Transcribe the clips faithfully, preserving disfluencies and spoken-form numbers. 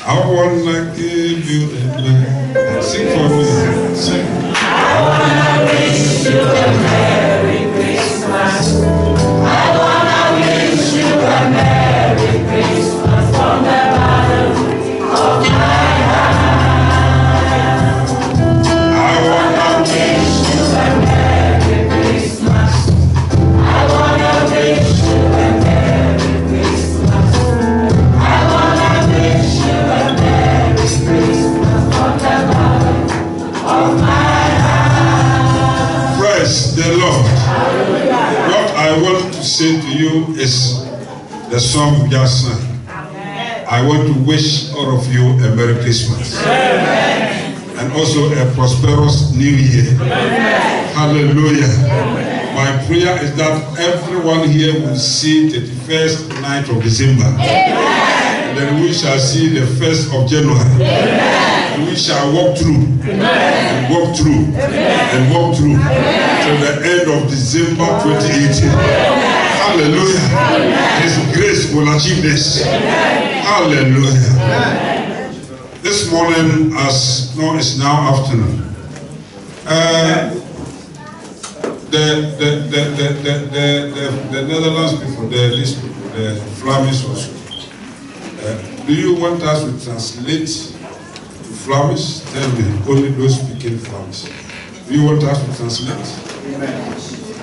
I wanna give you the night. Sing for me. Sing. I wanna wish you a Merry Christmas. I wanna wish you a Merry Christmas from the bottom of my heart. I wanna wish you a Merry Christmas. I wanna wish you a Merry Christmas. I wanna wish you a Merry Christmas from the bottom of my heart. praise the Lord. What I want to say to you is the song we just sang. I want to wish all of you a Merry Christmas. Amen. And also a prosperous New Year. Amen. Hallelujah. Amen. My prayer is that everyone here will see the first night of December. Amen. And then we shall see the first of January. Amen. And we shall walk through. Amen. And walk through. Amen. And walk through. Amen. Till the end of December twenty eighteen. Amen. Hallelujah. Amen. His grace will achieve this. Amen. Hallelujah. Amen. This morning, as no, it's now afternoon. Uh, the, the, the, the, the, the, the, the Netherlands people, the list people, the Flemish also. Uh, do you want us to translate to Flemish? Tell me, only those speaking Flemish. Do you want us to translate? Amen.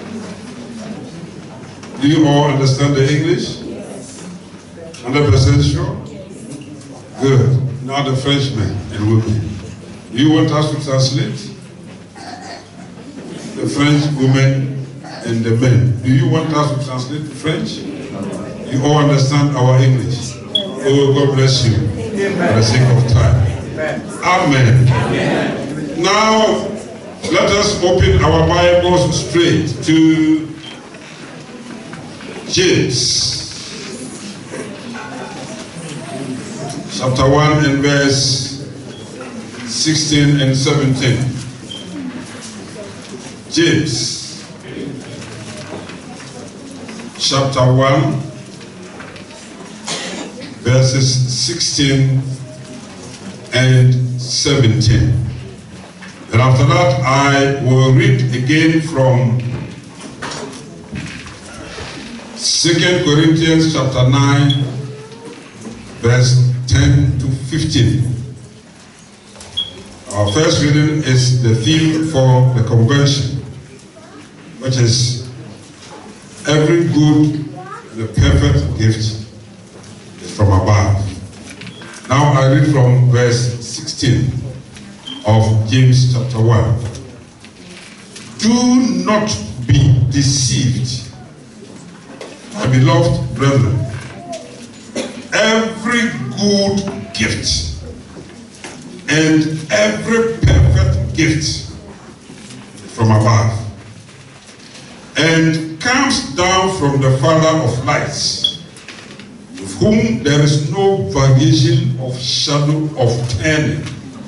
Do you all understand the English? one hundred percent sure? Good. Now the Frenchmen and women. Do you want us to translate? The French women and the men. Do you want us to translate to French? You all understand our English? Oh, God bless you. For the sake of time. Amen. Amen. Now, let us open our Bibles straight to James chapter one and verse sixteen and seventeen. James chapter one verses sixteen and seventeen. And after that I will read again from Second Corinthians chapter nine, verse ten to fifteen. Our first reading is the theme for the convention, which is every good and a perfect gift is from above. Now I read from verse sixteen of James chapter one. Do not be deceived, my beloved brethren. Every good gift and every perfect gift from above and comes down from the Father of lights, with whom there is no variation of shadow of turning.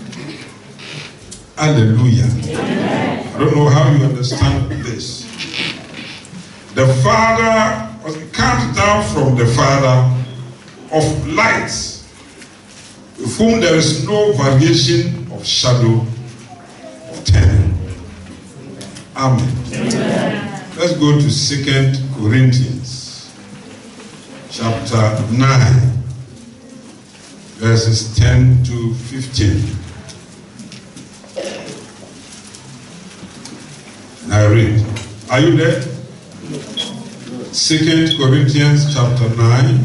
Hallelujah. Amen. I don't know how you understand this. The Father comes down from the Father of lights, with whom there is no variation of shadow of turning. Amen. Amen. Let's go to Second Corinthians chapter nine, verses ten to fifteen. And I read. Are you there? Second Corinthians chapter nine,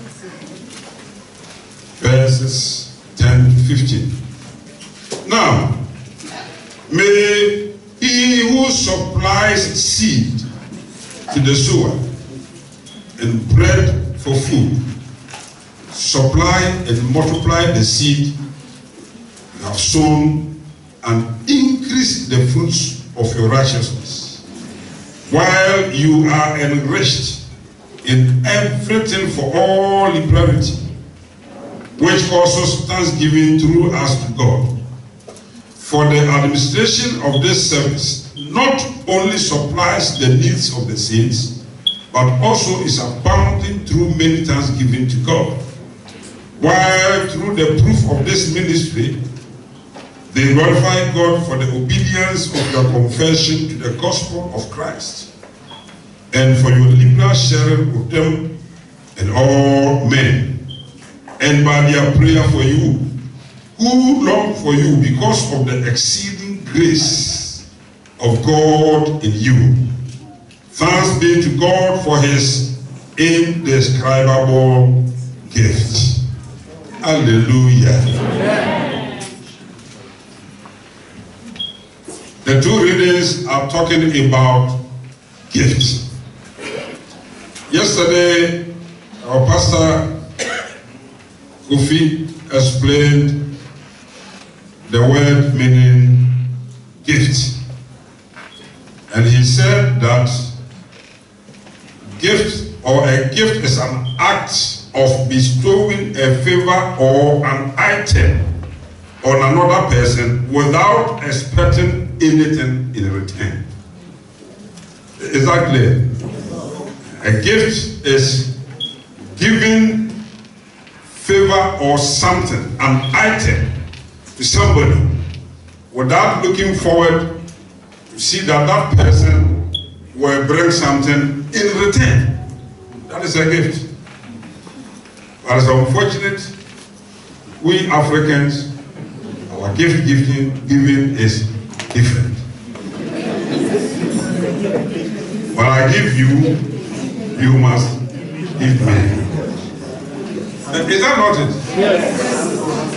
verses ten to fifteen. Now, may he who supplies seed to the sower and bread for food supply and multiply the seed you have sown and increase the fruits of your righteousness, while you are enriched in everything for all liberality, which causes thanksgiving through us to God. For the administration of this service not only supplies the needs of the saints, but also is abounding through many thanksgiving to God. while through the proof of this ministry, they glorify God for the obedience of your confession to the gospel of Christ, and for your liberal sharing with them and all men, and by their prayer for you, who long for you because of the exceeding grace of God in you. Thanks be to God for his indescribable gift. Hallelujah. Amen. The two readings are talking about gifts. Yesterday, our pastor Kofi explained the word meaning gift. And he said that gift or a gift is an act of bestowing a favor or an item on another person without expecting anything in return. Is that clear? A gift is giving favor or something, an item, to somebody without looking forward to see that that person will bring something in return. That is a gift. But it's unfortunate, we Africans, our gift giving, giving is different. When I give you, you must give me. Is that not it? Yes.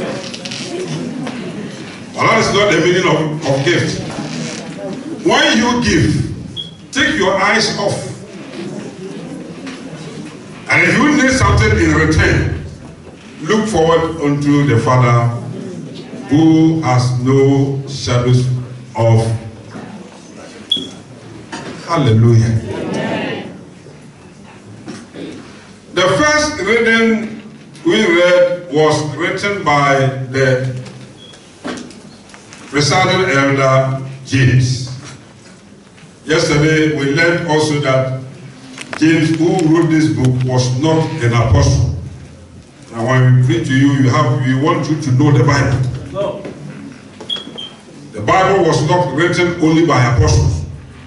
Well, that is not the meaning of, of gift. When you give, take your eyes off. And if you need something in return, look forward unto the Father who has no shadows of. Hallelujah. Amen. The first reading we read was written by the presiding elder James. Yesterday we learned also that James, who wrote this book, was not an apostle. Now when we preach to you, you have we want you to know the Bible. No. The Bible was not written only by apostles.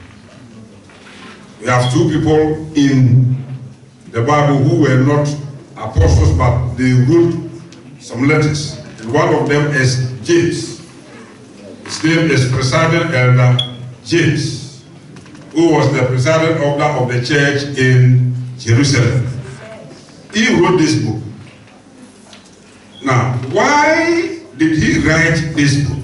We have two people in the Bible who were not apostles, but they wrote some letters. And one of them is James. His name is Presiding Elder James, who was the presiding elder of the church in Jerusalem. He wrote this book. Now, why did he write this book?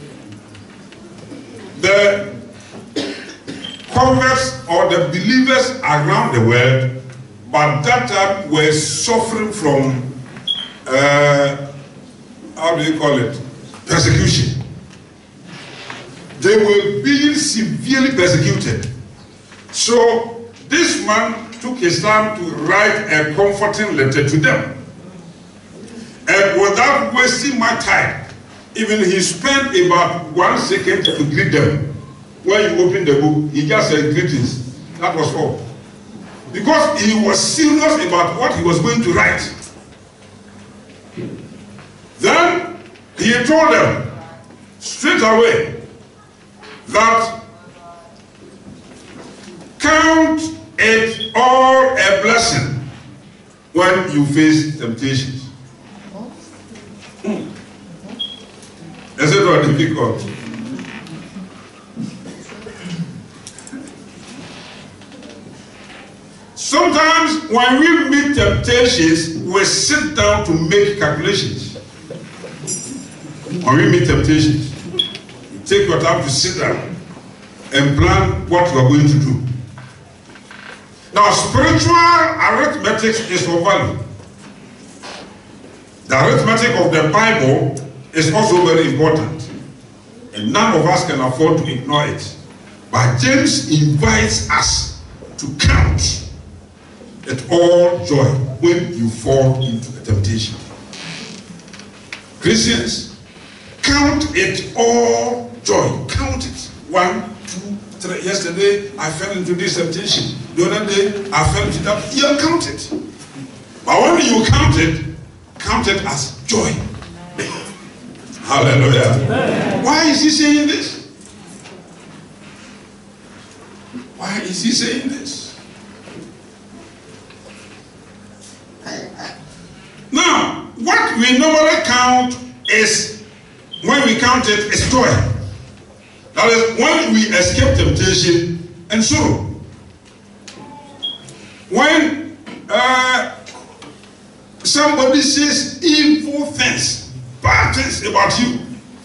The converts or the believers around the world, but that time were suffering from, uh, how do you call it, persecution. They were being severely persecuted. So this man took his time to write a comforting letter to them. And without wasting my time, even he spent about one second to greet them. When you open the book, he just said greetings. That was all. Because he was serious about what he was going to write. Then he told them straight away that count it all a blessing when you face temptations. Is it not difficult? Sometimes when we meet temptations, we sit down to make calculations. When we meet temptations, you take your time to sit down and plan what you are going to do. Now, spiritual arithmetic is of value. The arithmetic of the Bible is also very important, and none of us can afford to ignore it. But James invites us to count it all joy when you fall into a temptation. Christians, count it all joy. Count it. One, two, three. Yesterday, I fell into this temptation. The other day, I fell into that. You count it. But when you count it, counted as joy. Hallelujah. Amen. Why is he saying this? Why is he saying this? Now, what we normally count is, when we count it, is joy. That is, when we escape temptation and sorrow. When uh, somebody says evil things, bad things about you.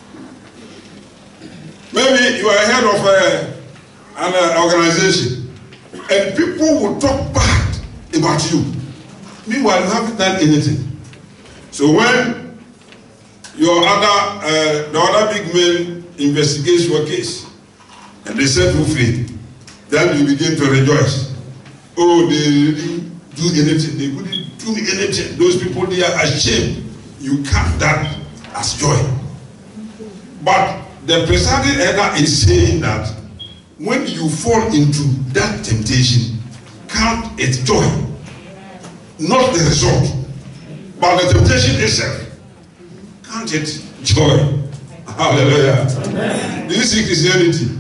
Maybe you are head of a, an uh, organization, and people will talk bad about you. Meanwhile, you haven't done anything. So when your other, uh, the other big man investigates your case, and they set you free, then you begin to rejoice. Oh, they didn't do anything. They couldn't do anything. Those people, they are ashamed. You count that as joy. But the presiding elder is saying that when you fall into that temptation, count it joy. Not the result, but the temptation itself. Count it joy. Hallelujah. Amen. Do you see Christianity?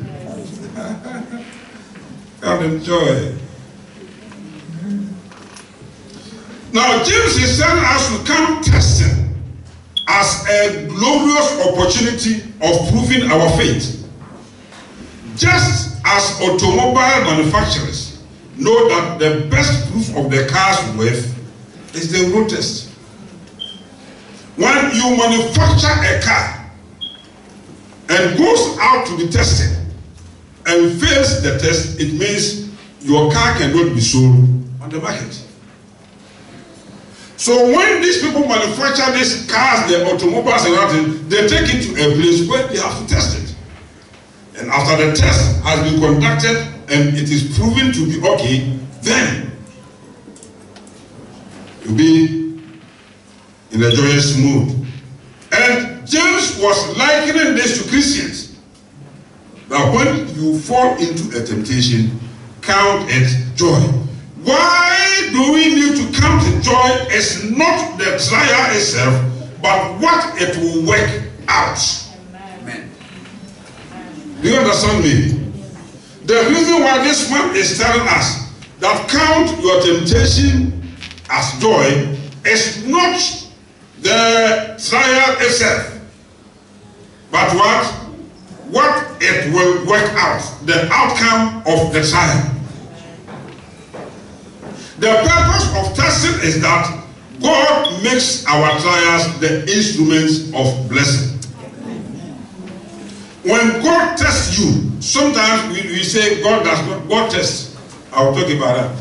Count it joy. Now, James is telling us to count testing as a glorious opportunity of proving our faith. Just as automobile manufacturers know that the best proof of the car's worth is the road test. When you manufacture a car and goes out to be tested and fails the test, it means your car cannot be sold on the market. So when these people manufacture these cars, the automobiles and everything, they take it to a place where they have to test it. And after the test has been conducted and it is proven to be okay, then you'll be in a joyous mood. And James was likening this to Christians. That when you fall into a temptation, count it joy. Why do we need to count it joy? It's not the trial itself, but what it will work out. Amen. Do you understand me? The reason why this man is telling us that count your temptation as joy is not the trial itself, but what? What it will work out, the outcome of the trial. The purpose of testing is that God makes our trials the instruments of blessing. When God tests you, sometimes we, we say God does not, God tests. I'll talk about that.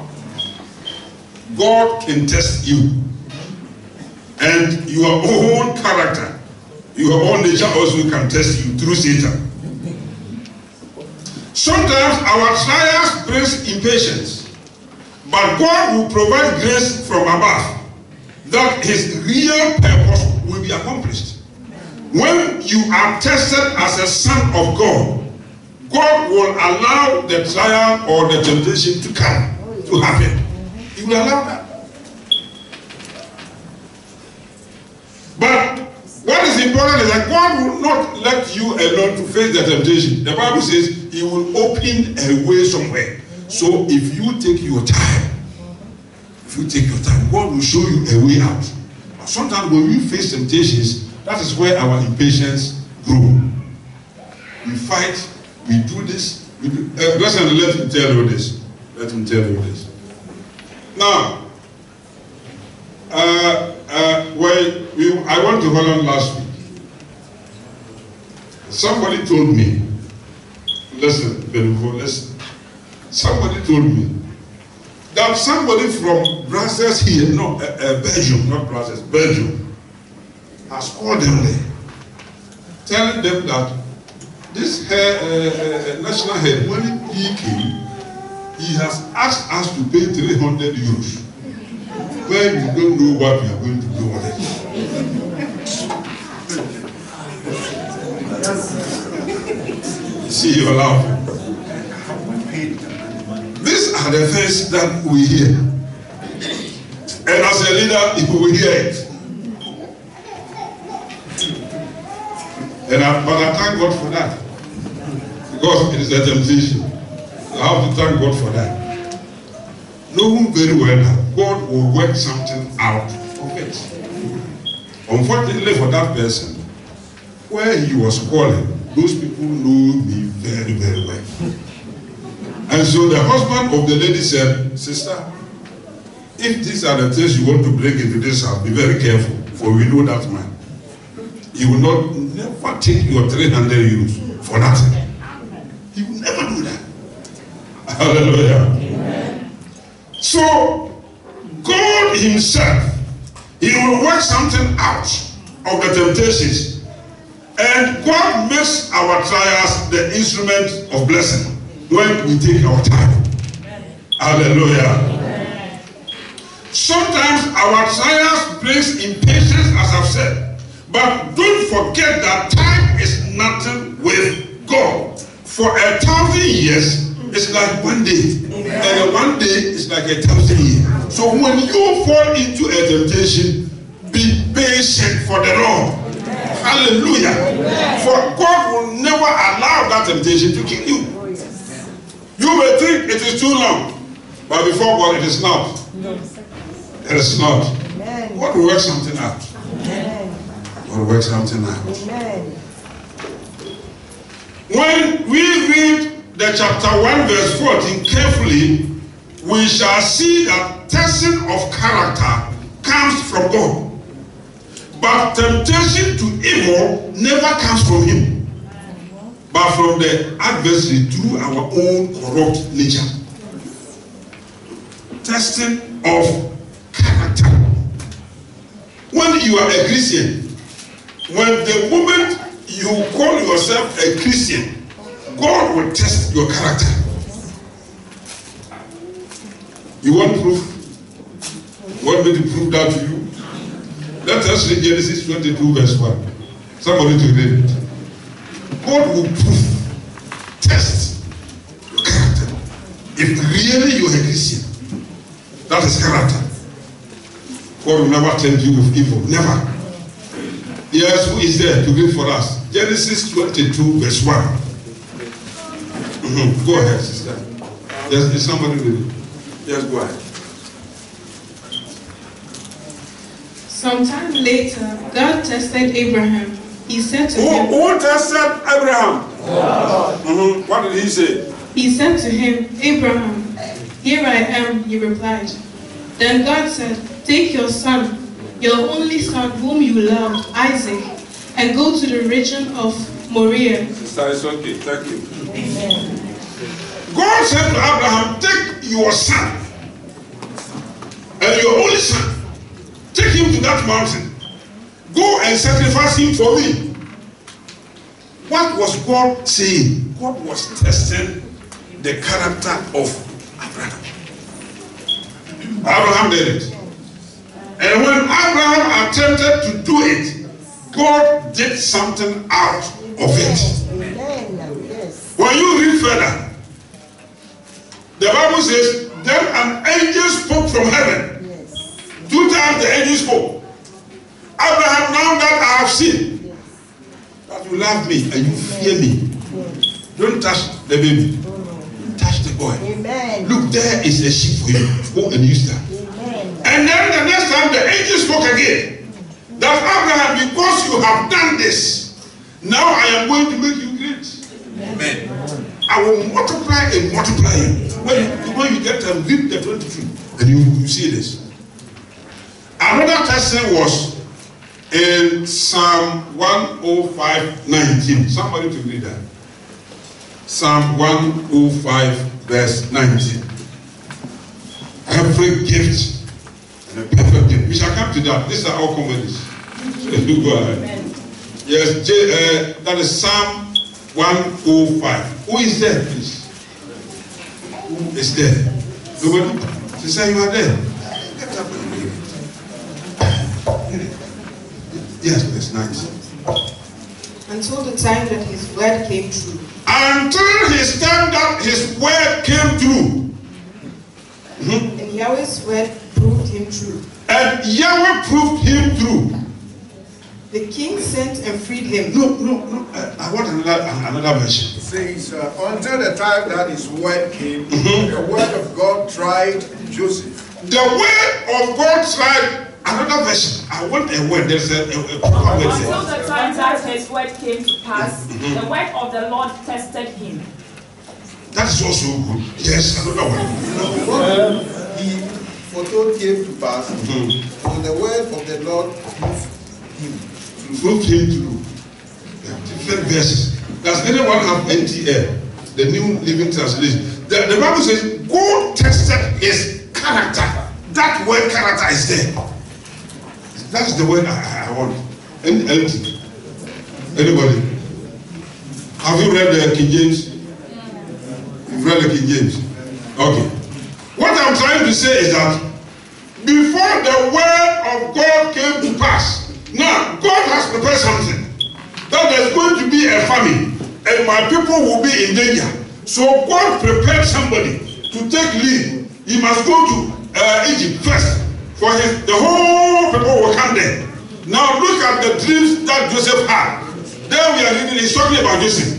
God can test you. And your own character, your own nature also can test you through Satan. Sometimes our trials brings impatience. But God will provide grace from above that his real purpose will be accomplished. When you are tested as a son of God, God will allow the trial or the temptation to come, to happen. He will allow that. But what is important is that God will not let you alone to face the temptation. The Bible says he will open a way somewhere. So if you take your time, if you take your time, God will show you a way out. But sometimes when we face temptations, that is where our impatience grows. We fight, we do this. We do, uh, listen, let me tell you this. Let me tell you this. Now, uh, uh, when we, I went to Holland last week. Somebody told me, listen, Benvo, listen. Somebody told me that somebody from Brussels here, no, uh, uh, Belgium, not Brussels, Belgium, has called them there, telling them that this hair, uh, uh, national head, when he came, he has asked us to pay three hundred euros, when you don't know what we are going to do with it. See, you're laughing. These are the things that we hear. And as a leader, you will hear it. And I, but I thank God for that. Because it is a temptation. I have to thank God for that. Knowing very well that God will work something out of it. Unfortunately for that person, where he was calling, those people know me very, very well. And so the husband of the lady said, sister, if these are the things you want to bring into this house, be very careful, for we know that man. He will not never take your three hundred euros for nothing. He will never do that. Hallelujah. Amen. So, God himself, he will work something out of the temptations. And God makes our trials the instrument of blessing when we take our time. Amen. Hallelujah. Amen. Sometimes our trials brings impatience, as I've said. But don't forget that time is nothing with God. For a thousand years, it's like one day. Amen. And one day is like a thousand years. So when you fall into a temptation, be patient for the Lord. Amen. Hallelujah. Amen. For God will never allow that temptation to kill you. You may think it is too long, but before God it is not. It is not. Amen. God will work something out. Amen. God will work something out. Amen. When we read the chapter one verse fourteen carefully, we shall see that testing of character comes from God. But temptation to evil never comes from him, but from the adversary through our own corrupt nature. Testing of character. When you are a Christian, when the moment you call yourself a Christian, God will test your character. You want proof? You want me to prove that to you? Let us read Genesis twenty-two verse one. Somebody to read it. God will prove, test your character. If really you are a Christian, that is character. God will never tempt you with evil. Never. Yes, who is there to read for us? Genesis twenty-two verse one. Mm-hmm. Go ahead, sister. Yes, is somebody read it? Yes, go ahead. Sometime later, God tested Abraham. He said to who, him, Who tested Abraham? God. Mm-hmm. What did he say? He said to him, Abraham, here I am, he replied. Then God said, take your son, your only son whom you love, Isaac, and go to the region of Moriah. Sister, it's okay. Thank you. Amen. God said to Abraham, take your son, and your only son, take him to that mountain. Go and sacrifice him for me. What was God saying? God was testing the character of Abraham. Abraham did it. And when Abraham attempted to do it, God did something out of it. When you read further, the Bible says, then an angel spoke from heaven. Two times the angel spoke. Abraham, now that I have seen that you love me and you fear me, don't touch the baby. Touch the boy. Amen. Look, there is a sheep for you. Go and use that. Amen. And then the next time the angel spoke again. That Abraham, because you have done this, now I am going to make you great. Amen. I will multiply and multiply you. When you, when you get them, read the twenty-two, and you, you see this. Another testing was in Psalm one oh five nineteen. Somebody to read that. Psalm one oh five verse nineteen. Every gift and a perfect gift. We shall come to that. These are all comedies. So go ahead. Yes, J, uh, that is Psalm one oh five. Who is there, please? Who is there? Nobody? She said you are there. Get up and read it. Yes, verse nineteen. Until the time that his word came true. Until his time that his word came true. Mm-hmm. And Yahweh's word proved him true. And Yahweh proved him true. The king sent and freed him. No, no, no. I, I want another, another version. It says, uh, until the time that his word came, Mhm. the word of God tried Joseph. The word of God tried. Another version. I want a word. There's a, a, a proper word Until there. the time that his word came to pass, the word of the Lord tested him. That is also good. Yes, another one. What he foretold came to pass, Mhm. so the word of the Lord moved him. Moved him to do. There are different verses. Does anyone have N T L? The New Living Translation. The, the Bible says, God tested his character. That word character is there. That's the word I, I want. N L T. Anybody? Have you read the King James? You've read the King James? Okay. What I'm trying to say is that before the word of God came to pass, now God has prepared something. That there's going to be a famine and my people will be in danger. So God prepared somebody to take lead. He must go to uh, Egypt first. For his, the whole people will come there. Now look at the dreams that Joseph had. There we are reading, he's talking about Joseph.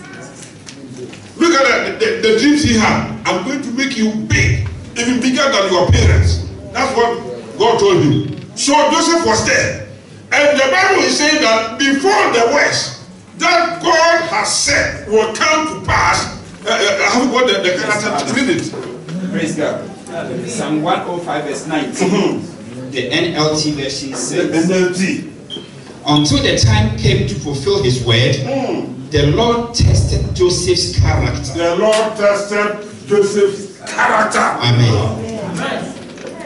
Look at the, the, the dreams he had. I'm going to make you big, even bigger than your parents. That's what God told him. So Joseph was there. And the Bible is saying that before the worst that God has said will come to pass, uh, uh, I have got the, the character to read it. Praise God. Psalm one oh five verse nineteen. Mm-hmm. The N L T version says, N L T. until the time came to fulfill his word, Mm. the Lord tested Joseph's character. The Lord tested Joseph's character. Amen. Amen.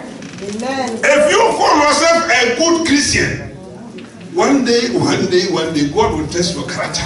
If you call yourself a good Christian, one day, one day, one day, God will test your character.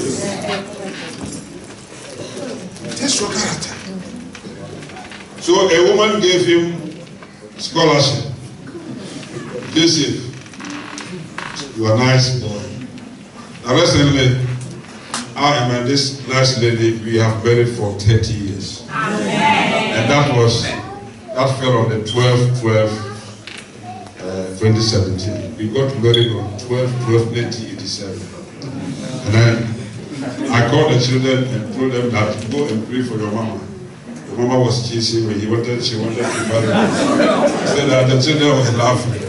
Test your character. So a woman gave him scholarship. Joseph, you are a nice boy. Now recently, I and this nice lady, we have married for thirty years. Amen. And that was, that fell on the twelfth twelve twenty seventeen. We got married on twelve twelve nineteen eighty-seven. And then I called the children and told them that go and pray for your mama. The mama was chasing me. He wanted, she wanted to marry me. So that the children were laughing.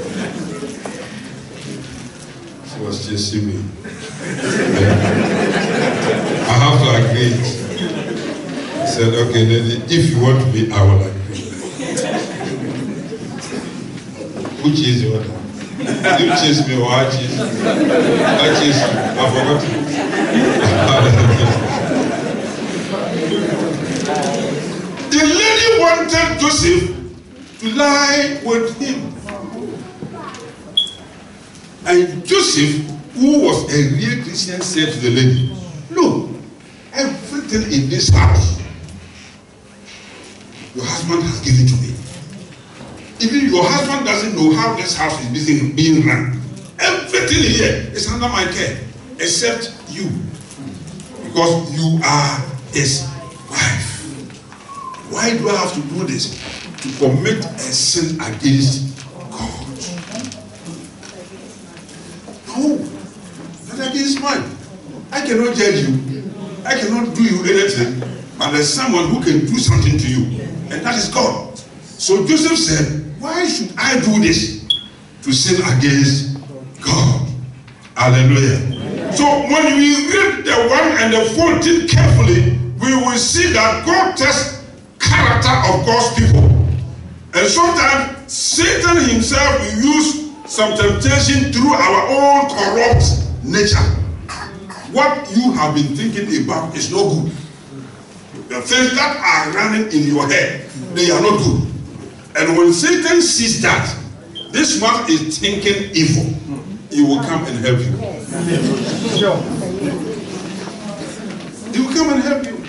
She was chasing me. I have to agree. I said, okay, lady, if you want me, I will agree. Who chased you? You chased me or I chased you? I chased you. I forgot. The lady wanted Joseph to lie with him. And Joseph, who was a real Christian, said to the lady, look, everything in this house, your husband has given to me. Even your husband doesn't know how this house is busy being run. Everything here is under my care, except you. Because you are his wife. Why do I have to do this? To commit a sin against God. No, not against mine. I cannot judge you. I cannot do you anything. But there's someone who can do something to you. And that is God. So Joseph said, why should I do this? To sin against God. Hallelujah. So when we read the one and the fourteen carefully, we will see that God tests character of God's people. And sometimes Satan himself will use some temptation through our own corrupt nature. What you have been thinking about is not good. The things that are running in your head, they are not good. And when Satan sees that this one is thinking evil, he will come and help you. He will come and help you.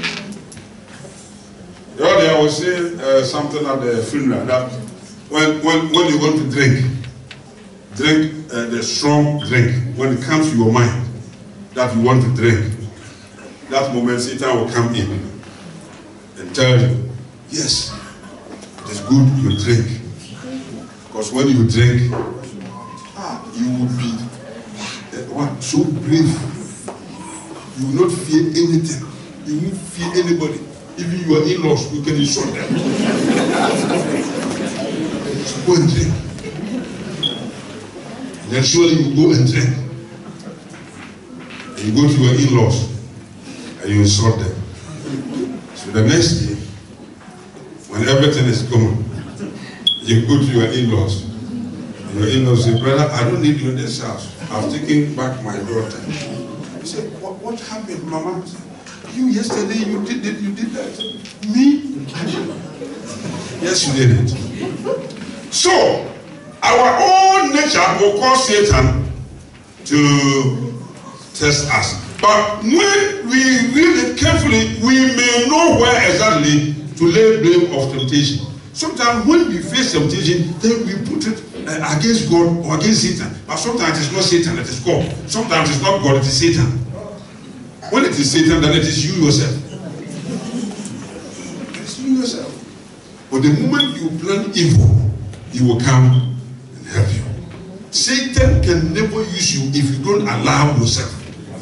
The other day I was saying uh, something at the funeral that when, when, when you want to drink, drink uh, the strong drink, when it comes to your mind that you want to drink, that moment Satan will come in and tell you, yes, it is good you drink. Because when you drink, ah, you will be what? So brave. You will not fear anything. You won't fear anybody. Even your in-laws, you can insult them. So go and drink. And then surely you go and drink. And you go to your in-laws and you insult them. So the next day, when everything is gone, you go to your in-laws. And your in-laws say, brother, I don't need you in this house. I've taken back my daughter. You say, what, what happened, Mama? You yesterday, you did it, you did that. Me? Yes, you did it. So, our own nature will cause Satan to test us. But when we read it carefully, we may know where exactly to lay blame of temptation. Sometimes when we face temptation, then we put it uh, against God or against Satan. But sometimes it's not Satan, it is God. Sometimes it's not God, it is Satan. When it is Satan, then it is you yourself. It's you yourself. But the moment you plan evil, he will come and help you. Satan can never use you if you don't allow yourself.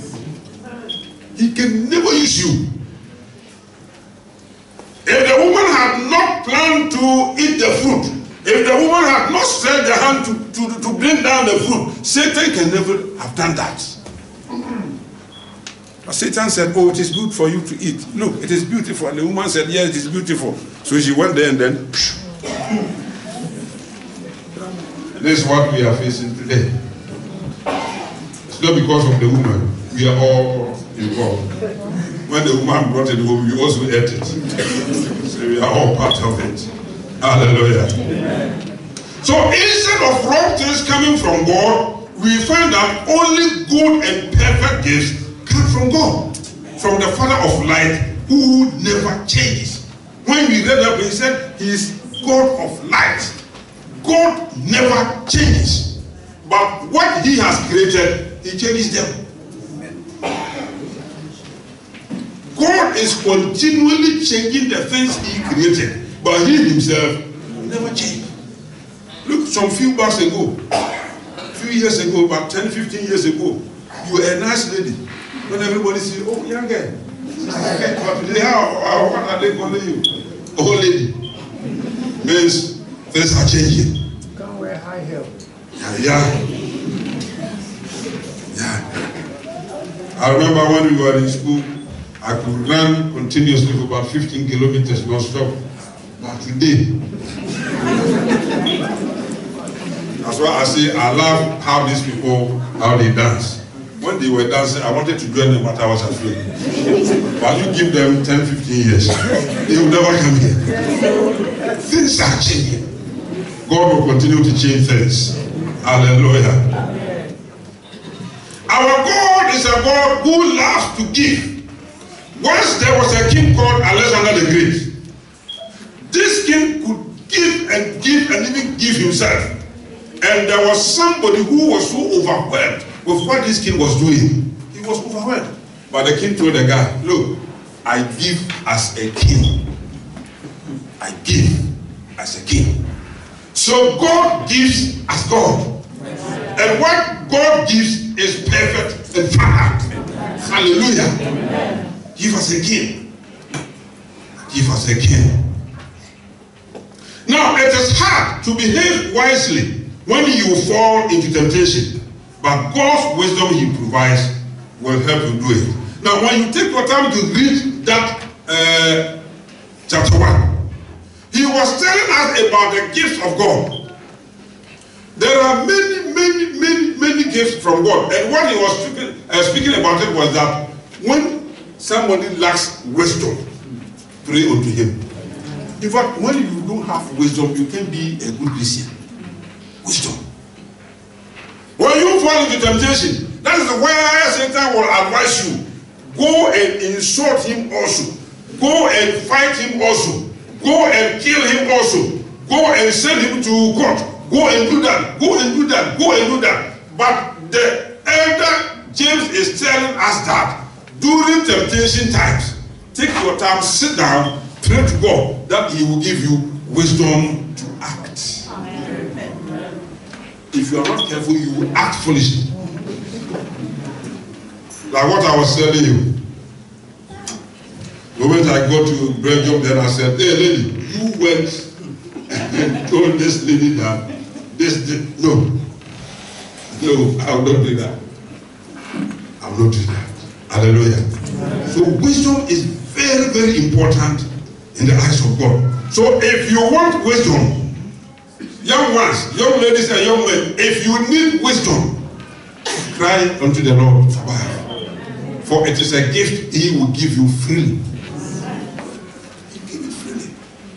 He can never use you. If the woman had not planned to eat the fruit, if the woman had not stretched the hand to, to, to bring down the fruit, Satan can never have done that. But Satan said, oh, it is good for you to eat. Look, it is beautiful. And the woman said, yes, it is beautiful. So she went there and then... And this is what we are facing today. It's not because of the woman. We are all involved. When the woman brought it home, we also ate it. So we are all part of it. Hallelujah. Amen. So instead of wrong things coming from God, we find that only good and perfect gifts come from God, from the Father of light, who never changes. When we read that, he said he is God of light. God never changes. But what he has created, he changes them. God is continually changing the things he created, but he himself never changed. Look, some few months ago, a few years ago, about ten, fifteen years ago, you were a nice lady. When everybody says, oh, young girl, but today, how, how, what are they calling you? Old lady. Means things are changing. You can't wear high heels. Yeah, yeah. Yeah. I remember when we were in school, I could run continuously for about fifteen kilometers non-stop. But today, that's why I say I love how these people, how they dance. When they were dancing, I wanted to join them, but I was afraid. But you give them ten, fifteen years, they will never come here. Things are changing. God will continue to change things. Hallelujah. Our God is a God who loves to give. Once there was a king called Alexander the Great. This king could give and give and even give himself. And there was somebody who was so overwhelmed with what this king was doing. He was overwhelmed. But the king told the guy, look, I give as a king. I give as a king. So God gives as God. And what God gives is perfect and final. Hallelujah. Give us a king. Give us a king. Now, it is hard to behave wisely when you fall into temptation. But God's wisdom he provides will help you do it. Now, when you take your time to read that uh, chapter one, he was telling us about the gifts of God. There are many, many, many, many gifts from God. And what he was speaking, uh, speaking about it was that when somebody lacks wisdom, pray unto him. In fact, when you don't have wisdom, you can be a good Christian. Wisdom. When you fall into temptation, that is where Satan will advise you. Go and insult him also. Go and fight him also. Go and kill him also. Go and send him to court. Go and do that. Go and do that. Go and do that. But the elder James is telling us that during temptation times, take your time, sit down, pray to God that he will give you wisdom to act. Amen. If you are not careful, you will act foolishly. Like what I was telling you. The moment I got to Belgium, then I said, hey lady, you went and told this lady that this, this no. No, I will not do that. I will not do that. Hallelujah. So wisdom is very, very important in the eyes of God. So if you want wisdom, young ones, young ladies and young men, if you need wisdom, cry unto the Lord. For it is a gift he will give you freely. He will give it freely.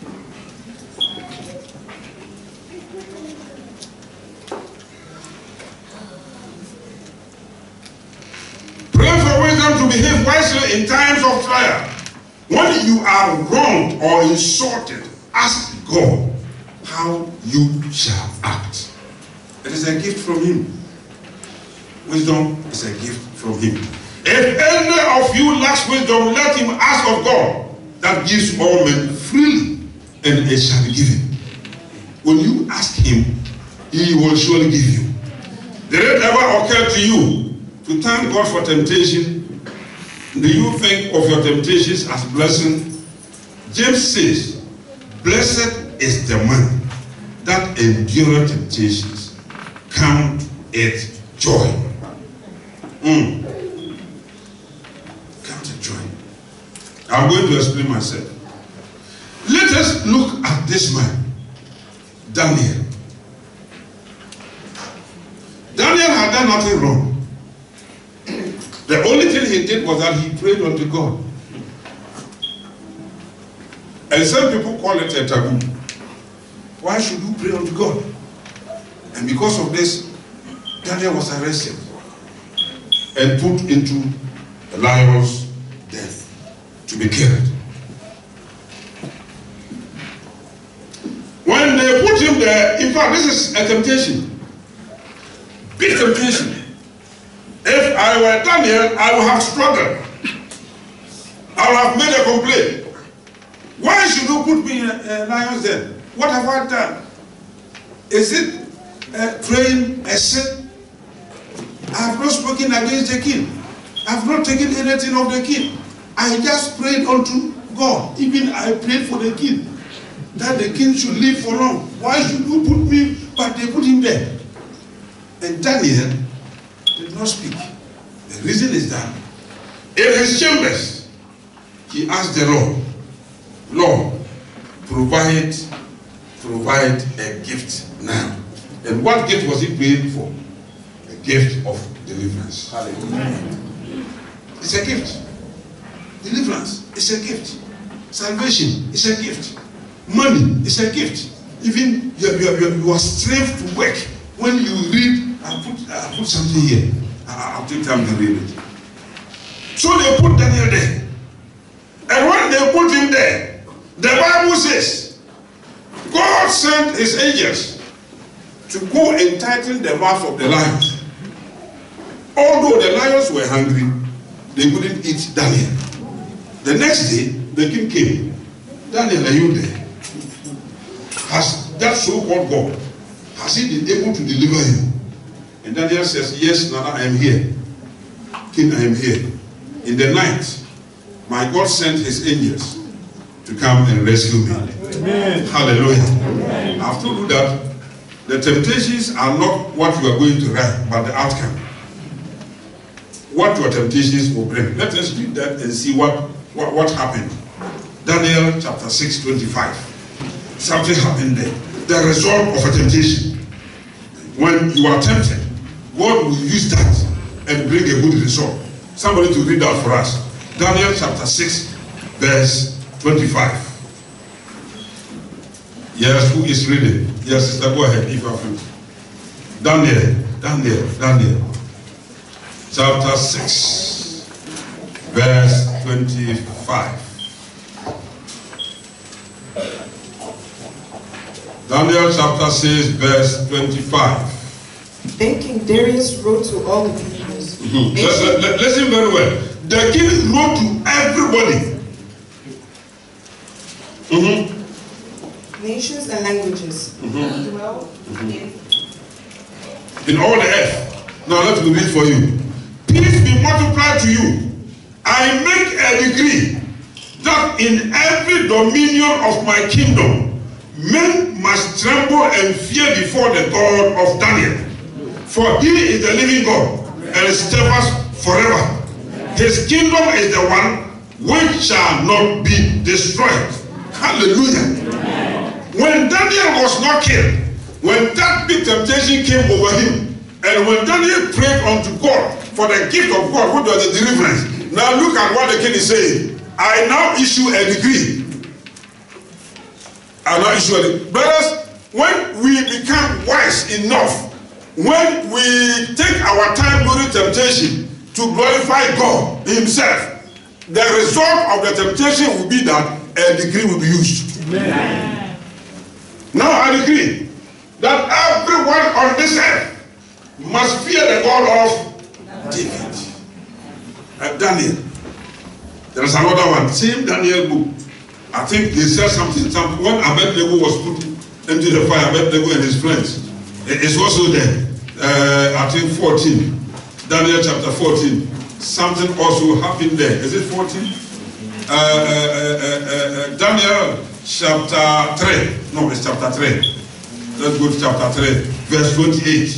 Pray for wisdom to behave wisely in times of trial. When you are wronged or insulted, ask God how you shall act. It is a gift from him. Wisdom is a gift from him. If any of you lacks wisdom, let him ask of God that gives all men freely, and it shall be given. When you ask him, he will surely give you. Did it ever occur to you to thank God for temptation? Do you think of your temptations as blessing? James says, blessed is the man that endureth temptations, count it joy. Mm. Count it joy. I'm going to explain myself. Let us look at this man, Daniel. Daniel had done nothing wrong. The only thing he did was that he prayed unto God. And some people call it a taboo. Why should you pray unto God? And because of this, Daniel was arrested and put into the lion's den to be killed. When they put him there, in fact, this is a temptation. Big temptation. If I were Daniel, I would have struggled. I would have made a complaint. Why should you put me in a, a lion's den? What have I done? Is it uh, praying a sin? I have not spoken against the king. I have not taken anything of the king. I just prayed unto God. Even I prayed for the king, that the king should live for long. Why should you put me? But they put him there. And Daniel did not speak. The reason is that in his chambers, he asked the Lord, Lord, provide, provide a gift now. And what gift was he praying for? A gift of deliverance. Hallelujah. It's a gift. Deliverance is a gift. Salvation is a gift. Money is a gift. Even your, your, your, your strength to work. When you read, I put, I put something here. I, I'll take time to read it. So they put Daniel there. And when they put him there, the Bible says, God sent his angels to go and tighten the mouth of the lions. Although the lions were hungry, they couldn't eat Daniel. The next day, the king came. Daniel, are you there? Has that so-called God, has he been able to deliver him? And Daniel says, yes, Nana, I am here. King, I am here. In the night, my God sent his angels to come and rescue me. Amen. Hallelujah. Amen. I've told you that the temptations are not what you are going to write, but the outcome. What your temptations will bring. Let us read that and see what, what, what happened. Daniel chapter six, twenty-five. Something happened there. The result of a temptation. When you are tempted, God will use that and bring a good result. Somebody to read that for us. Daniel chapter six, verse twenty-five. Yes, who is reading? Yes, sister, go ahead if you are free. Daniel, Daniel, Daniel. Chapter six, verse twenty-five. Daniel chapter six, verse twenty-five. Then King Darius wrote to all the peoples. Mm-hmm. Listen, listen very well. The king wrote to everybody. Mm-hmm. Nations and languages. Mm-hmm. Dwell mm-hmm. in in all the earth. Now let me read for you. peace be multiplied to you. I make a decree that in every dominion of my kingdom, men must tremble and fear before the God of Daniel. For he is the living God and is steadfast forever. His kingdom is the one which shall not be destroyed. Hallelujah. When Daniel was not killed, when that big temptation came over him, and when Daniel prayed unto God for the gift of God, which was the deliverance, now look at what the king is saying. I now issue a decree. I now issue a decree. Brothers, when we become wise enough, when we take our time during temptation to glorify God himself, the result of the temptation will be that a decree will be used. Amen. Now I decree that everyone on this earth must fear the God of David. Uh, Daniel. There is another one, same Daniel book. I think they said something, something when Abednego was put into the fire, Abednego and his friends. It's also there. Uh, I think fourteen. Daniel chapter fourteen. Something also happened there. Is it fourteen? Uh, uh, uh, uh, Daniel chapter three. No, it's chapter three. Let's go to chapter three, verse twenty-eight.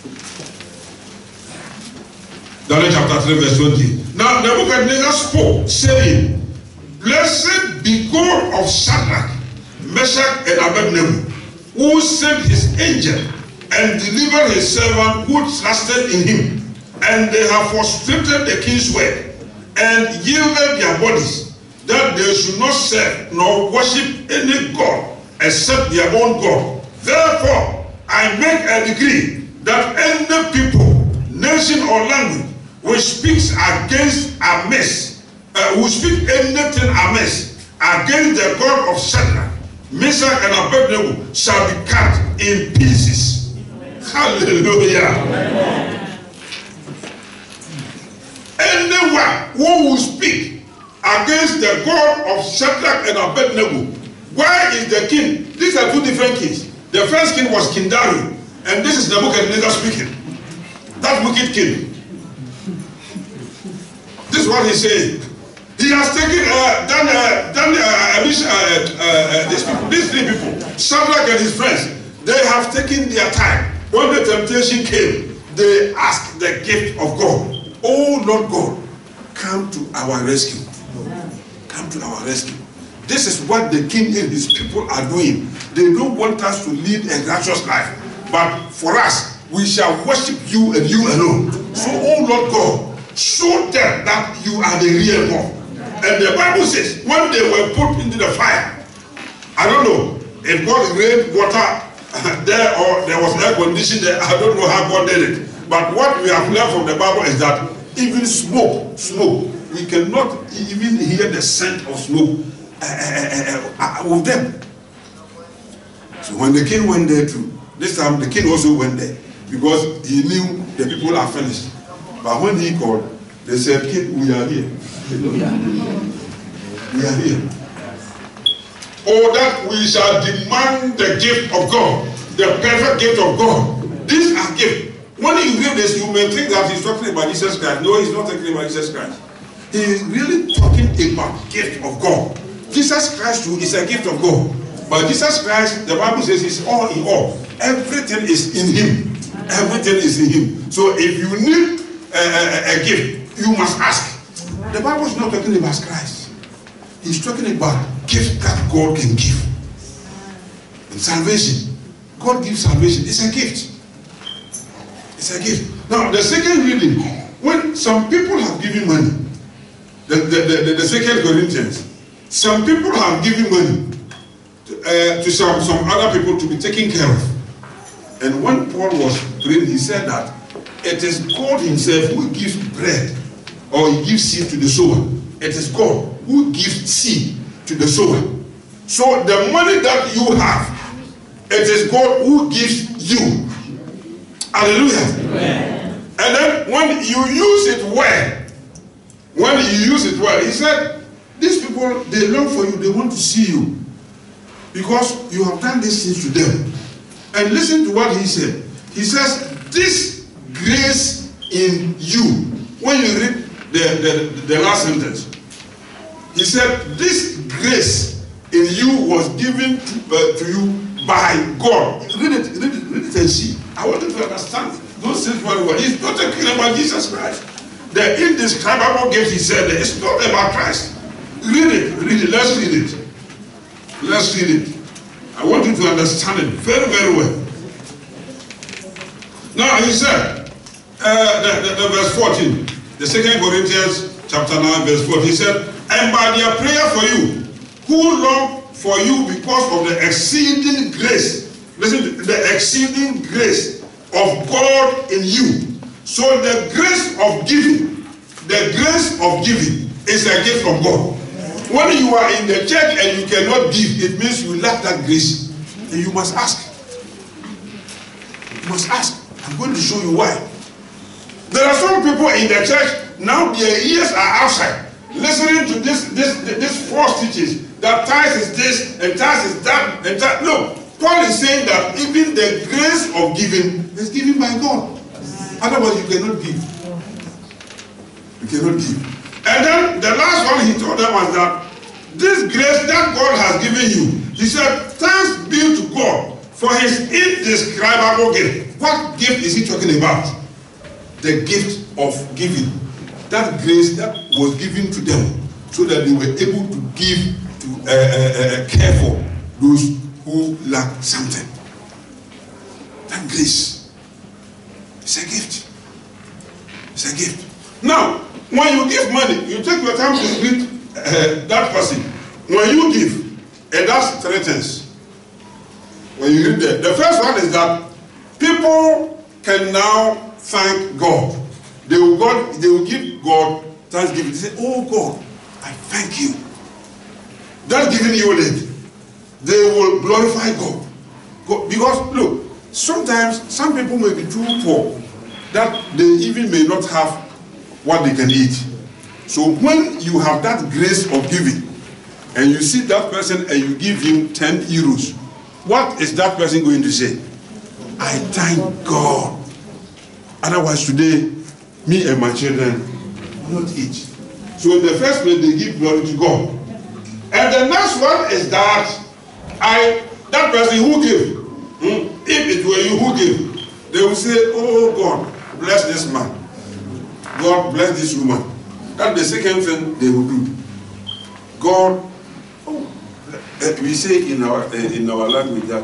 Daniel chapter three, verse twenty. Now Nebuchadnezzar spoke, saying, Blessed be God of Shadrach, Meshach, and Abednego, who sent his angel and delivered his servant who trusted in him. And they have frustrated the king's word, and yielded their bodies, that they should not serve nor worship any god except their own God. Therefore, I make a decree that any people, nation, or language which speaks against amiss, uh, who speak anything amiss against the God of Shadrach, Meshach, and Abednego shall be cut in pieces. Amen. Hallelujah. Amen. Anyone who will speak against the God of Shadrach and Abednego, why is the king? These are two different kings. The first king was King Darius, and this is Nebuchadnezzar speaking. That wicked king. This is what he's saying. He has taken, uh, done, uh, done, uh, uh, uh, these people, these three people, Shadrach and his friends, they have taken their time. When the temptation came, they asked the gift of God. Oh Lord God, come to our rescue. Come to our rescue. This is what the king and his people are doing. They don't want us to lead a righteous life. But for us, we shall worship you and you alone. So, oh Lord God, show them that you are the real God. And the Bible says, when they were put into the fire, I don't know if God rained water there or there was air conditioning there. I don't know how God did it. But what we have learned from the Bible is that even smoke, smoke, we cannot even hear the scent of smoke uh, uh, uh, uh, with them. So when the king went there too, this time the king also went there because he knew the people are finished. But when he called, they said, King, we are here. We are here. Oh, that we shall demand the gift of God, the perfect gift of God. These are gifts. When you read this, you may think that he's talking about Jesus Christ. No, he's not talking about Jesus Christ. He's really talking about gift of God. Jesus Christ too is a gift of God. But Jesus Christ, the Bible says, is all in all. Everything is in him. Everything is in him. So if you need a, a, a gift, you must ask. The Bible is not talking about Christ. He's talking about gift that God can give. And salvation. God gives salvation. It's a gift. It's a gift. Now, the second reading, when some people have given money, the, the, the, the second Corinthians, some people have given money to, uh, to some, some other people to be taken care of. And when Paul was praying, he said that it is God himself who gives bread or he gives seed to the sower. It is God who gives seed to the sower. So the money that you have, it is God who gives you. Hallelujah. Amen. And then when you use it well, when you use it well, he said, these people, they long for you, they want to see you. Because you have done these things to them. And listen to what he said. He says, this grace in you when you read the, the, the last sentence, he said, this grace in you was given to, uh, to you by God. Read it, read it, read it and see. I want you to understand those things very well. He's not talking about Jesus Christ. The indescribable gift he said, it's not about Christ. Read it, read it, let's read it. Let's read it. I want you to understand it very, very well. Now he said, uh, the, the, the verse fourteen, the second Corinthians chapter nine, verse fourteen, he said, and by their prayer for you, who long for you because of the exceeding grace, listen to the exceeding grace of God in you. So the grace of giving, the grace of giving is a gift from God. When you are in the church and you cannot give, it means you lack that grace. And you must ask. You must ask. I'm going to show you why. There are some people in the church, now their ears are outside, listening to this, this, this false teachings, that tithes is this, and tithes is that, and that. No, Paul is saying that even the grace of giving is given by God. Otherwise you cannot give. You cannot give. And then the last one he told them was that this grace that God has given you, he said, thanks be to God for his indescribable gift. What gift is he talking about? The gift of giving. That grace that was given to them so that they were able to give, to uh, uh, uh, care for those who lack something. That grace is a gift. It's a gift. Now, when you give money, you take your time to read uh, that person. When you give, it does three things. When you read that, the first one is that people can now thank God. They will, God, they will give God thanksgiving. They say, oh God, I thank you. That giving you did. They will glorify God. God. Because, look, sometimes some people may be too poor that they even may not have what they can eat. So when you have that grace of giving, and you see that person and you give him ten euros, what is that person going to say? I thank God. Otherwise today, me and my children will not eat. So in the first place, they give glory to God. And the next one is that I, that person who gave, hmm, if it were you who gave, they will say, oh God, bless this man. God bless this woman. That's the second thing they will do. God, oh, we say in our in our language that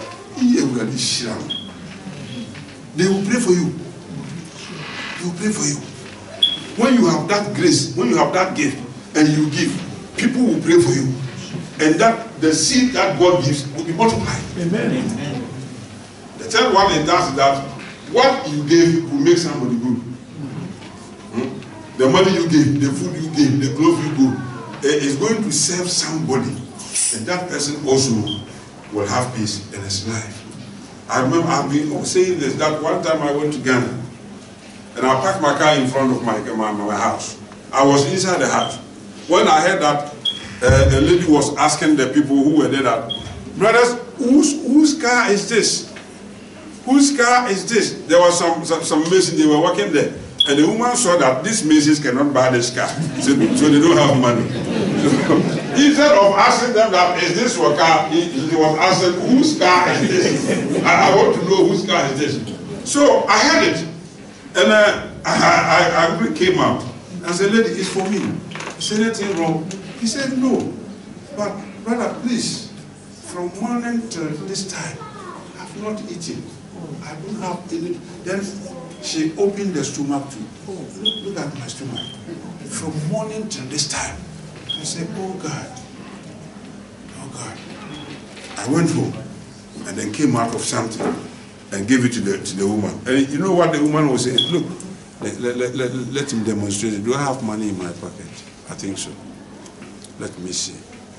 they will pray for you. They will pray for you. When you have that grace, when you have that gift, and you give, people will pray for you, and that the seed that God gives will be multiplied. Amen. Amen. The third one is that that what you gave will make somebody good. Hmm? The money you gave, the food you gave, the clothes you gave, is going to serve somebody, and that person also will have peace in his life. I remember I've been saying this, that one time I went to Ghana, and I parked my car in front of my, my, my house. I was inside the house. When I heard that uh, a lady was asking the people who were there that, brothers, whose, whose car is this? Whose car is this? There was some, some, some masons, they were working there. And the woman saw that these masons cannot buy this car. So, so they don't have money. So, instead of asking them that, is this your car? He, he was asking, whose car is this? I, I want to know whose car is this. So I heard it. And uh, I, I, I came out. I said, lady, it's for me. Is anything wrong? He said, no. But brother, please, from morning till this time, I've not eaten. I don't have any. Then she opened the stomach too. Oh, look, look at my stomach. From morning till this time. I said, oh God. Oh God. I went home and then came out of something and gave it to the to the woman. And you know what the woman was saying? Look, let, let, let, let, let him demonstrate it. Do I have money in my pocket? I think so. Let me see.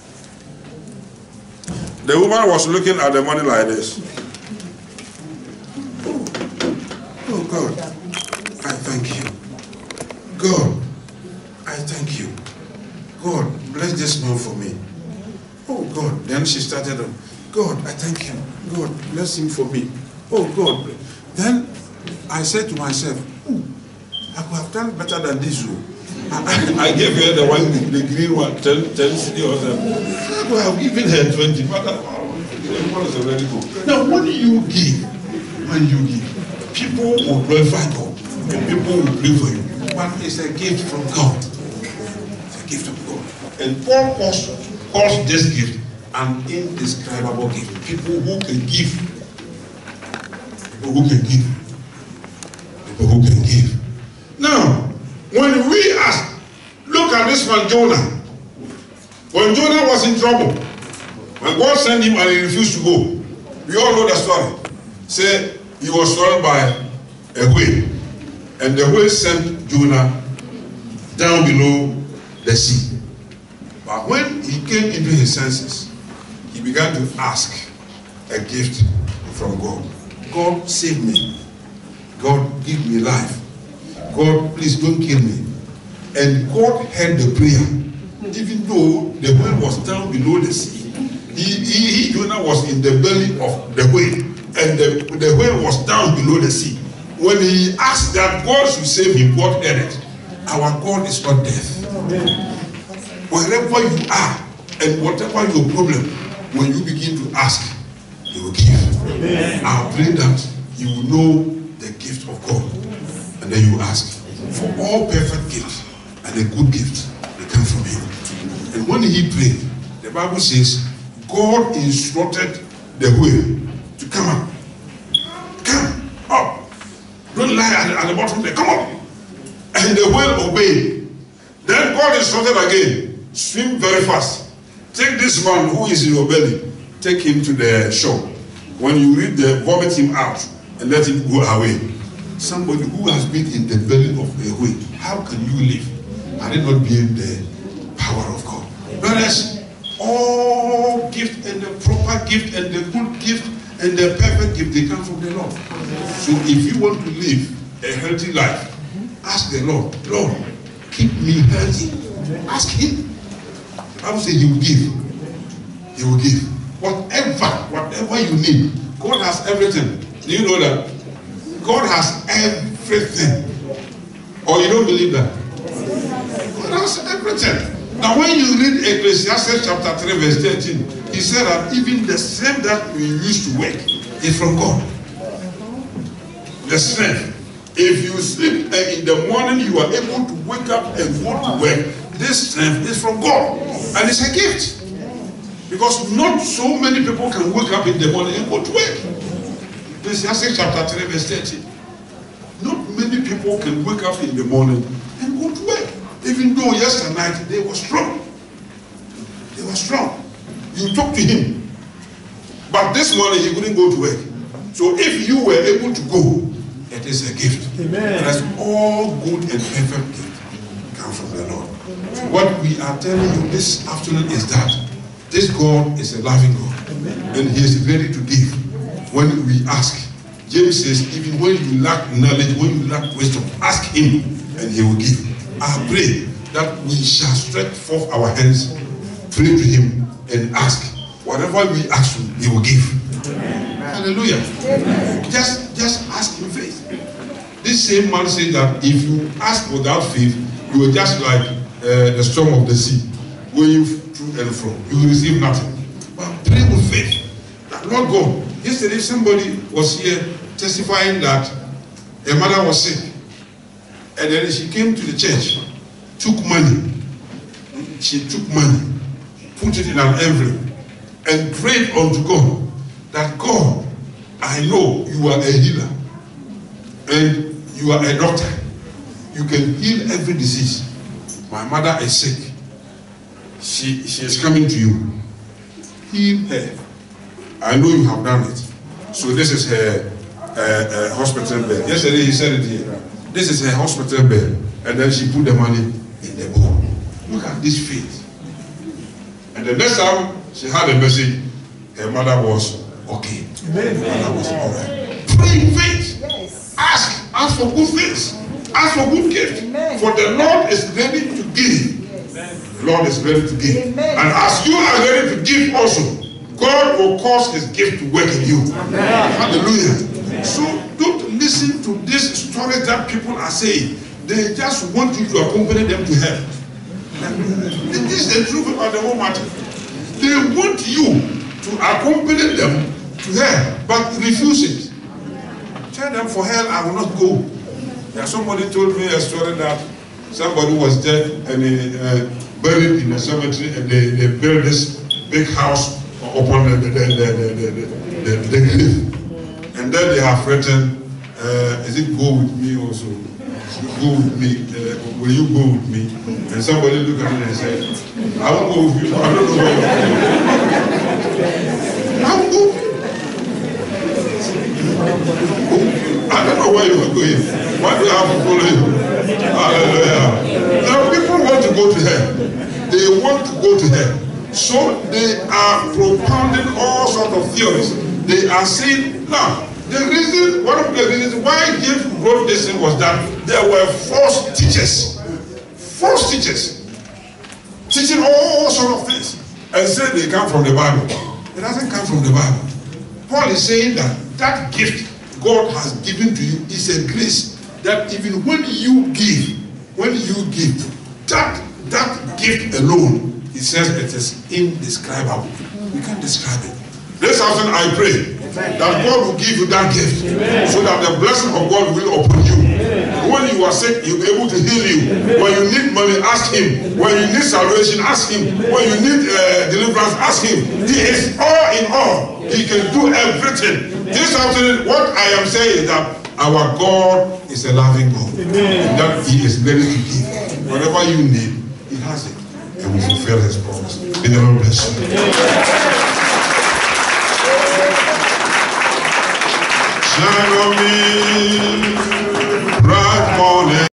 The woman was looking at the money like this. Oh, oh God, I thank you. God, I thank you. God, bless this man for me. Oh God. Then she started on, God, I thank you. God, bless him for me. Oh God. Then I said to myself, oh, I could have done better than this. Oh. I, I gave her the one, the green one, ten, ten city or something. I could have given her twenty, but that one is already good. Now, what do you give? When you give, people will glorify God, and people will pray for you. But it's a gift from God. It's a gift of God. And Paul calls, calls this gift an indescribable gift. People who can give. People who can give. People who can give. Now, when we ask, look at this man Jonah. When Jonah was in trouble, when God sent him and he refused to go, we all know the story. Say he was swallowed by a whale, and the whale sent Jonah down below the sea. But when he came into his senses, he began to ask a gift from God. God, save me. God, give me life. God, please don't kill me. And God heard the prayer. Even though the whale was down below the sea, he, he, he Jonah was in the belly of the whale, and the, the whale was down below the sea. When he asked that God should save him, God heard it. Our God is not deaf. Wherever you are, and whatever your problem, when you begin to ask, He will give. I pray that you will know the gift of God. And then you ask for all perfect gifts and a good gift they come from him. And when he prayed, the Bible says God instructed the whale to come up. Come up. Don't lie at the, at the bottom there. Come up. And the whale obeyed. Then God instructed again, swim very fast. Take this man who is in your belly, take him to the shore. When you read the, vomit him out and let him go away. Somebody who has been in the belly of a whale, how can you live? Had it not been the power of God? Whereas all gift and the proper gift and the good gift and the perfect gift, they come from the Lord. So if you want to live a healthy life, ask the Lord, Lord, keep me healthy. Ask him. The Bible says he will give. He will give. Whatever, whatever you need, God has everything. Do you know that? God has everything. Or you don't believe that? God has everything. Now when you read Ecclesiastes chapter three verse thirteen, he said that even the strength that we use to work is from God. The strength. If you sleep and in the morning you are able to wake up and go to work, this strength is from God. And it's a gift. Because not so many people can wake up in the morning and go to work. Ecclesiastes chapter three verse thirteen. Not many people can wake up in the morning and go to work. Even though yesterday night they were strong. They were strong. You talk to him. But this morning he couldn't go to work. So if you were able to go, it is a gift. Amen. And that's all good and perfect gift come from the Lord. So what we are telling you this afternoon is that this God is a loving God. Amen. And he is ready to give when we ask. James says, even when you lack knowledge, when you lack wisdom, ask him and he will give. I pray that we shall stretch forth our hands, pray to him and ask. Whatever we ask him, he will give. Amen. Hallelujah. Amen. Just, just ask in faith. This same man said that if you ask without faith, you are just like uh, the storm of the sea, going to and from. You will receive nothing. But pray with faith. That Lord God, yesterday somebody was here testifying that her mother was sick. And then she came to the church, took money. She took money, put it in an envelope, and prayed unto God that God, I know you are a healer. And you are a doctor. You can heal every disease. My mother is sick. She, she is coming to you. Heal her. I know you have done it. So this is her uh, uh, hospital bed. Yesterday he said it here. This is her hospital bed. And then she put the money in the bowl. Look at this faith. And the next time she had a message, her mother was okay. Amen. Her mother was all right. Pray in faith. Yes. Ask. Ask for good things. Ask for good gifts. Amen. For the Lord is ready to give. Yes. The Lord is ready to give. Amen. And as you are ready to give also, God will cause his gift to work in you. Amen. Hallelujah. Amen. So don't listen to this story that people are saying they just want you to accompany them to hell. This is the truth about the whole matter. They want you to accompany them to hell, but refuse it. Tell them, for hell I will not go. Yeah, somebody told me a story that somebody was dead and he, uh, buried in a cemetery, and they, they built this big house upon the, the, the, the, the, the, the, the cliff. And then they have written, uh, is it go with me also? Go with me, uh, will you go with me? And somebody looked at me and said, I won't go with you, I don't know where you're going. I won't go. I don't know where you are going. Why do you have to follow you? Hallelujah. Now people want to go to hell. They want to go to hell. So they are propounding all sorts of theories. They are saying, now, the reason, one of the reasons why James wrote this thing was that there were false teachers. False teachers. Teaching all sorts of things. And said they come from the Bible. It doesn't come from the Bible. Paul is saying that that gift God has given to you is a grace that even when you give, when you give, that, that gift alone, he says it is indescribable. You can't describe it. This afternoon I pray that God will give you that gift, so that the blessing of God will upon you. When you are sick, he'll be able to heal you. When you need money, ask him. When you need salvation, ask him. When you need uh, deliverance, ask him. He is all in all. He can do everything. This afternoon, what I am saying is that our God is a loving God. And that he is ready to give. Whatever you need, he has it. And will fulfill his promise. May the Lord bless you. Shine on me, bright morning.